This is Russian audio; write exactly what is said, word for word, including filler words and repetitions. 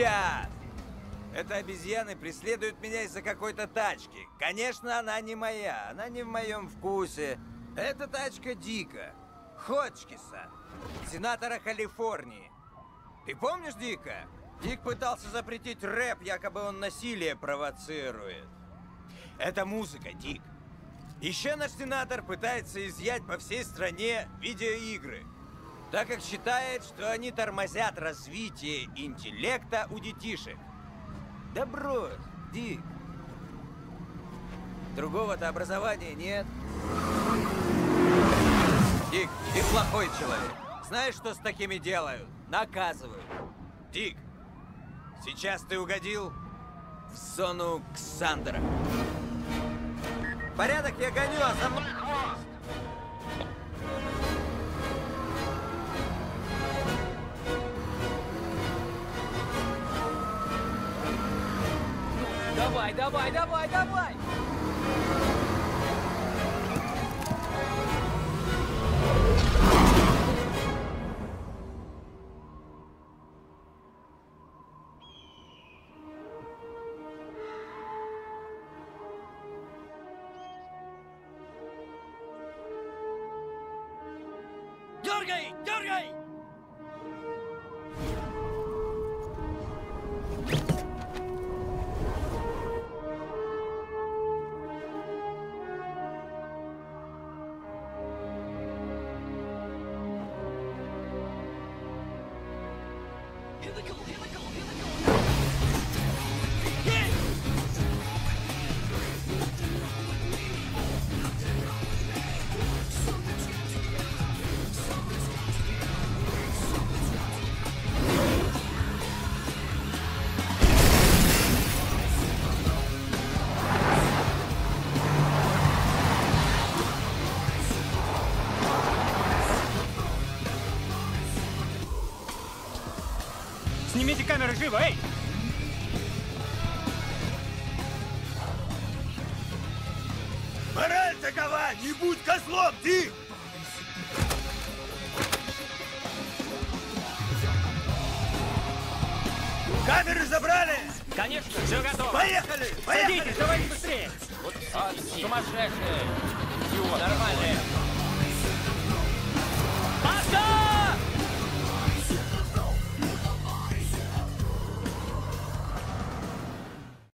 Сейчас! Эта обезьяна преследует меня из-за какой-то тачки. Конечно, она не моя, она не в моем вкусе. Эта тачка Дика. Ходжкинса, сенатора Калифорнии. Ты помнишь Дика? Дик пытался запретить рэп, якобы он насилие провоцирует. Это музыка, Дик. Еще наш сенатор пытается изъять по всей стране видеоигры, так как считает, что они тормозят развитие интеллекта у детишек. Да брось, Дик. Другого-то образования нет. Дик, ты плохой человек. Знаешь, что с такими делают? Наказывают. Дик, сейчас ты угодил в зону Ксандера. Порядок, я гоню, а за мной хвост! Давай, давай, давай, давай! Дергай, дергай! Снимите камеры живо, эй! Мораль такова! Не будь козлом, ты! Камеры забрали! Конечно, все готово! Поехали! Поехали! Садитесь, давайте быстрее! Вот а, сумасшедшие! Идиот! Нормальные! Постой!